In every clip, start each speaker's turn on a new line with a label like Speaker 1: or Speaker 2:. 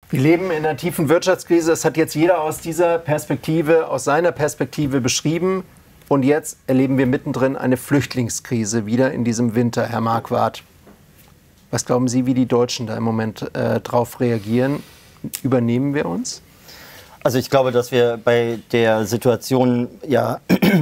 Speaker 1: Wir leben in einer tiefen Wirtschaftskrise. Das hat jetzt jeder aus dieser Perspektive, aus seiner Perspektive beschrieben. Und jetzt erleben wir mittendrin eine Flüchtlingskrise wieder in diesem Winter, Herr Marquardt. Was glauben Sie, wie die Deutschen da im Moment drauf reagieren? Übernehmen wir uns?
Speaker 2: Also ich glaube, dass wir bei der Situation ja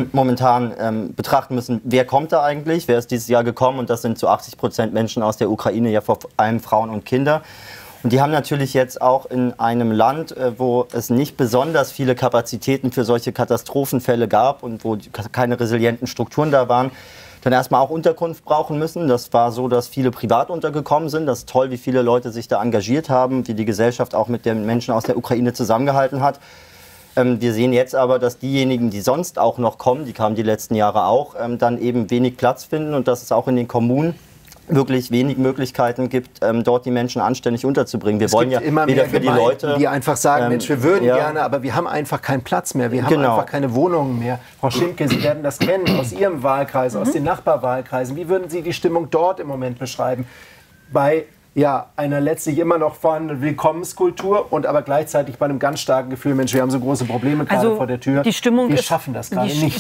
Speaker 2: momentan betrachten müssen, wer kommt da eigentlich, wer ist dieses Jahr gekommen, und das sind zu 80% Menschen aus der Ukraine, ja vor allem Frauen und Kinder. Und die haben natürlich jetzt auch in einem Land, wo es nicht besonders viele Kapazitäten für solche Katastrophenfälle gab und wo keine resilienten Strukturen da waren, dann erstmal auch Unterkunft brauchen müssen. Das war so, dass viele privat untergekommen sind. Das ist toll, wie viele Leute sich da engagiert haben, wie die Gesellschaft auch mit den Menschen aus der Ukraine zusammengehalten hat. Wir sehen jetzt aber, dass diejenigen, die sonst auch noch kommen, die kamen die letzten Jahre auch, dann eben wenig Platz finden und dass es auch in den Kommunen wirklich wenig Möglichkeiten gibt, dort die Menschen anständig unterzubringen. Wir wollen ja
Speaker 1: immer
Speaker 2: weder
Speaker 1: mehr
Speaker 2: für die Leute,
Speaker 1: die einfach sagen, Mensch, wir würden gerne, aber wir haben einfach keinen Platz mehr. Wir haben einfach keine Wohnungen mehr. Frau Schimke, Sie werden das kennen aus Ihrem Wahlkreis, aus den Nachbarwahlkreisen. Wie würden Sie die Stimmung dort im Moment beschreiben? Bei einer letztlich immer noch vorhandenen Willkommenskultur und aber gleichzeitig bei einem ganz starken Gefühl, Mensch, wir haben so große Probleme gerade vor der Tür.
Speaker 3: Die Stimmung
Speaker 1: wir schaffen das gerade nicht.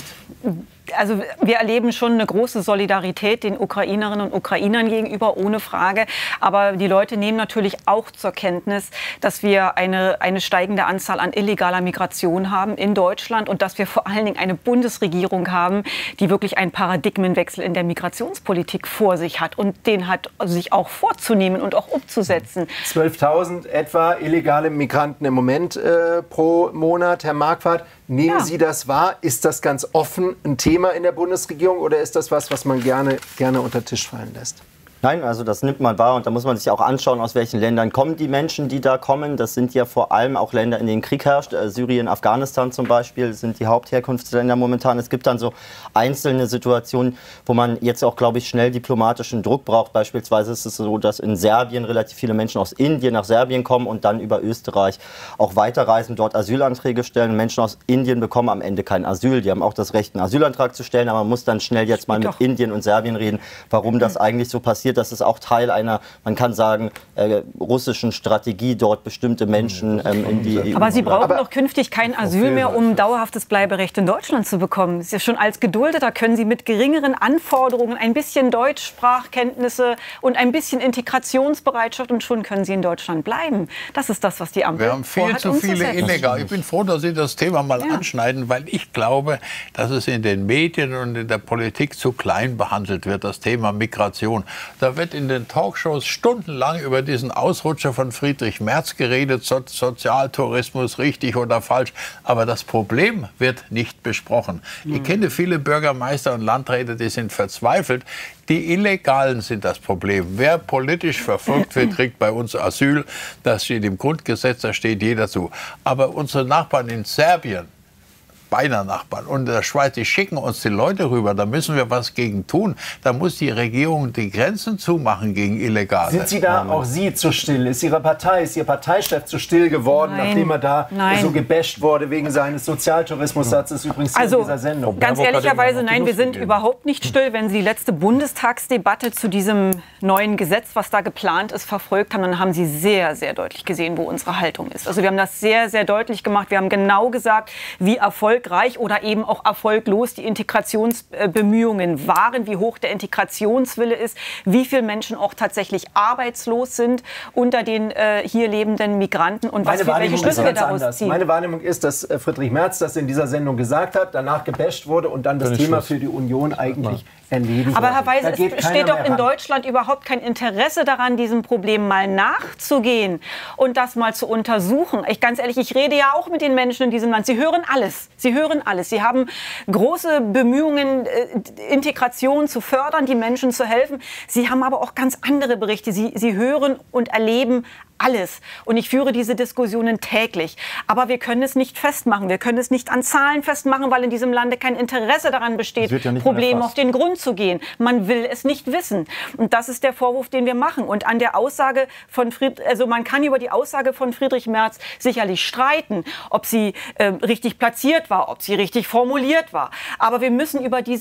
Speaker 3: Also wir erleben schon eine große Solidarität den Ukrainerinnen und Ukrainern gegenüber, ohne Frage. Aber die Leute nehmen natürlich auch zur Kenntnis, dass wir eine steigende Anzahl an illegaler Migration haben in Deutschland und dass wir vor allen Dingen eine Bundesregierung haben, die wirklich einen Paradigmenwechsel in der Migrationspolitik vor sich hat und den hat sich auch vorzunehmen und auch umzusetzen.
Speaker 1: 12.000 etwa illegale Migranten im Moment pro Monat, Herr Marquardt. Nehmen Sie das wahr? Ist das ganz offen ein Thema in der Bundesregierung oder ist das was man gerne unter den Tisch fallen lässt?
Speaker 2: Nein, also das nimmt man wahr und da muss man sich auch anschauen, aus welchen Ländern kommen die Menschen, die da kommen. Das sind ja vor allem auch Länder, in denen Krieg herrscht. Syrien, Afghanistan zum Beispiel sind die Hauptherkunftsländer momentan. Es gibt dann so einzelne Situationen, wo man jetzt auch, glaube ich, schnell diplomatischen Druck braucht. Beispielsweise ist es so, dass in Serbien relativ viele Menschen aus Indien nach Serbien kommen und dann über Österreich auch weiterreisen, dort Asylanträge stellen. Menschen aus Indien bekommen am Ende kein Asyl. Die haben auch das Recht, einen Asylantrag zu stellen, aber man muss dann schnell jetzt mal mit Indien und Serbien reden, warum das eigentlich so passiert. Das ist auch Teil einer, man kann sagen, russischen Strategie, dort bestimmte Menschen in die EU.
Speaker 3: Aber Sie brauchen doch künftig kein Asyl mehr, um dauerhaftes Bleiberecht in Deutschland zu bekommen. Das ist ja schon als Geduldeter können Sie mit geringeren Anforderungen, ein bisschen Deutschsprachkenntnisse und ein bisschen Integrationsbereitschaft und schon können Sie in Deutschland bleiben. Das ist das, was die Ampel vorhat.
Speaker 4: Wir haben viel zu viele illegal. Ich bin froh, dass Sie das Thema mal anschneiden, weil ich glaube, dass es in den Medien und in der Politik zu klein behandelt wird, das Thema Migration. Da wird in den Talkshows stundenlang über diesen Ausrutscher von Friedrich Merz geredet, Sozialtourismus, richtig oder falsch. Aber das Problem wird nicht besprochen. Ich kenne viele Bürgermeister und Landräte, die sind verzweifelt. Die Illegalen sind das Problem. Wer politisch verfolgt wird, kriegt bei uns Asyl. Das steht im Grundgesetz, da steht jeder zu. Aber unsere Nachbarn in Serbien, beinahe Nachbarn und der Schweiz, die schicken uns die Leute rüber, da müssen wir was gegen tun. Da muss die Regierung die Grenzen zumachen gegen Illegale.
Speaker 1: Sind Sie da auch Sie zu still? Ist Ihre Partei, ist Ihr Parteichef zu still geworden, nachdem er da so gebasht wurde wegen seines Sozialtourismussatzes, übrigens in dieser Sendung?
Speaker 3: Ganz ehrlicherweise, nein, wir sind überhaupt nicht still. Wenn Sie die letzte Bundestagsdebatte zu diesem neuen Gesetz, was da geplant ist, verfolgt haben, dann haben Sie sehr, sehr deutlich gesehen, wo unsere Haltung ist. Also wir haben das sehr, sehr deutlich gemacht. Wir haben genau gesagt, wie erfolgreich oder eben auch erfolglos die Integrationsbemühungen waren, wie hoch der Integrationswille ist, wie viele Menschen auch tatsächlich arbeitslos sind unter den hier lebenden Migranten und welche Schlüsse wir daraus ziehen.
Speaker 1: Meine Wahrnehmung ist, dass Friedrich Merz das in dieser Sendung gesagt hat, danach gebasht wurde und dann das Thema für die Union eigentlich erledigt wurde.
Speaker 3: Aber Herr Weise, es besteht doch in Deutschland überhaupt kein Interesse daran, diesem Problem mal nachzugehen und das mal zu untersuchen. Ganz ehrlich, ich rede ja auch mit den Menschen in diesem Land. Sie hören alles. Sie hören alles. Sie haben große Bemühungen, Integration zu fördern, die Menschen zu helfen. Sie haben aber auch ganz andere Berichte. Sie hören und erleben alles. Und ich führe diese Diskussionen täglich. Aber wir können es nicht festmachen. Wir können es nicht an Zahlen festmachen, weil in diesem Lande kein Interesse daran besteht, Problemen auf den Grund zu gehen. Man will es nicht wissen. Und das ist der Vorwurf, den wir machen. Und an der Aussage von man kann über die Aussage von Friedrich Merz sicherlich streiten, ob sie richtig platziert war, ob sie richtig formuliert war. Aber wir müssen über diese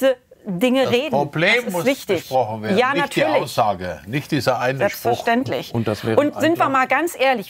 Speaker 3: Dinge reden.
Speaker 4: Das Problem muss besprochen werden,
Speaker 3: ja,
Speaker 4: nicht
Speaker 3: natürlich.
Speaker 4: die Aussage, nicht dieser eine
Speaker 3: Selbstverständlich.
Speaker 4: Spruch.
Speaker 3: Und sind wir mal ganz ehrlich,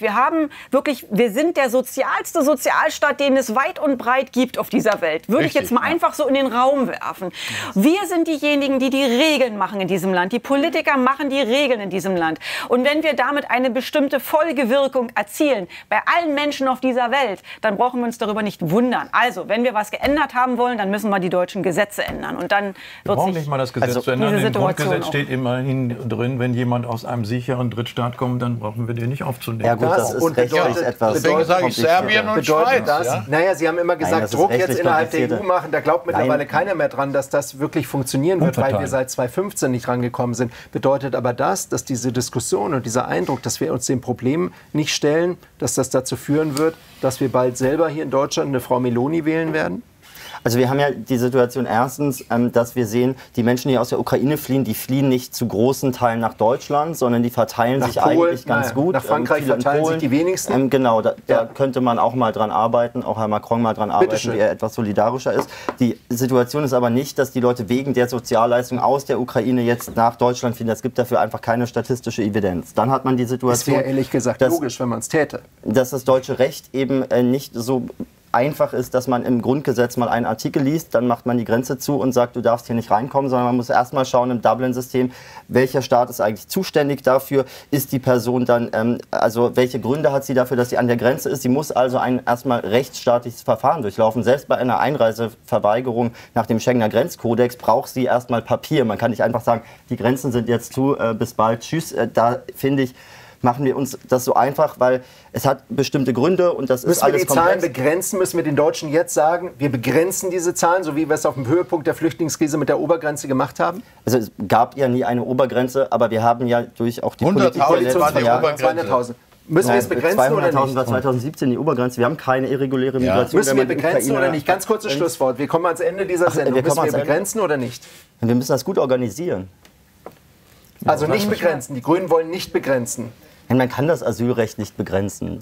Speaker 3: wir sind der sozialste Sozialstaat, den es weit und breit gibt auf dieser Welt. Würde ich jetzt mal einfach so in den Raum werfen. Wir sind diejenigen, die die Regeln machen in diesem Land. Die Politiker machen die Regeln in diesem Land. Und wenn wir damit eine bestimmte Folgewirkung erzielen, bei allen Menschen auf dieser Welt, dann brauchen wir uns darüber nicht wundern. Also, wenn wir was geändert haben wollen, dann müssen wir die deutschen Gesetze ändern. Und dann wird sich
Speaker 5: nicht mal das Gesetz zu ändern. Im Grundgesetz steht immerhin drin, wenn jemand aus einem sicheren Drittstaat kommt, dann brauchen wir den nicht aufzunehmen.
Speaker 2: Ja gut, das ist rechtlich etwas.
Speaker 4: Deswegen sage ich Serbien und Schweiz.
Speaker 1: Das, ja? Naja, Sie haben immer gesagt, Druck jetzt innerhalb der EU machen. Da glaubt mittlerweile keiner mehr dran, dass das wirklich funktionieren wird, weil wir seit 2015 nicht rangekommen sind. Bedeutet aber das, dass diese Diskussion und dieser Eindruck, dass wir uns dem Problem nicht stellen, dass das dazu führen wird, dass wir bald selber hier in Deutschland eine Frau Meloni wählen werden?
Speaker 2: Also wir haben ja die Situation erstens, dass wir sehen, die Menschen, die aus der Ukraine fliehen, die fliehen nicht zu großen Teilen nach Deutschland, sondern die verteilen sich eigentlich ganz gut.
Speaker 1: Nach Frankreich verteilen sich die wenigsten.
Speaker 2: Genau, da könnte man auch mal dran arbeiten, auch Herr Macron mal dran arbeiten, wie er etwas solidarischer ist. Die Situation ist aber nicht, dass die Leute wegen der Sozialleistung aus der Ukraine jetzt nach Deutschland fliehen. Es gibt dafür einfach keine statistische Evidenz. Dann hat man die Situation...
Speaker 1: Das wäre ehrlich gesagt logisch, wenn man es täte.
Speaker 2: Dass das deutsche Recht eben nicht so einfach ist, dass man im Grundgesetz mal einen Artikel liest, dann macht man die Grenze zu und sagt, du darfst hier nicht reinkommen, sondern man muss erstmal schauen im Dublin-System, welcher Staat ist eigentlich zuständig dafür, ist die Person dann, also welche Gründe hat sie dafür, dass sie an der Grenze ist. Sie muss also ein erstmal rechtsstaatliches Verfahren durchlaufen. Selbst bei einer Einreiseverweigerung nach dem Schengener Grenzkodex braucht sie erstmal Papier. Man kann nicht einfach sagen, die Grenzen sind jetzt zu, bis bald, tschüss. Da finde ich, machen wir uns das so einfach, weil es hat bestimmte Gründe und das ist alles komplex.
Speaker 1: Müssen wir die Zahlen begrenzen? Müssen wir den Deutschen jetzt sagen, wir begrenzen diese Zahlen, so wie wir es auf dem Höhepunkt der Flüchtlingskrise mit der Obergrenze gemacht haben?
Speaker 2: Also es gab ja nie eine Obergrenze, aber wir haben ja durch auch die Politik der letzten Jahre...
Speaker 1: 200.000. Müssen wir es begrenzen oder nicht?
Speaker 2: 200.000 war 2017 die Obergrenze. Wir haben keine irreguläre Migration.
Speaker 1: Müssen wir begrenzen oder nicht? Ganz kurzes Schlusswort. Wir kommen ans Ende dieser Sendung. Müssen wir begrenzen oder nicht?
Speaker 2: Wir müssen das gut organisieren.
Speaker 1: Also nicht begrenzen. Die Grünen wollen nicht begrenzen.
Speaker 2: Man kann das Asylrecht nicht begrenzen.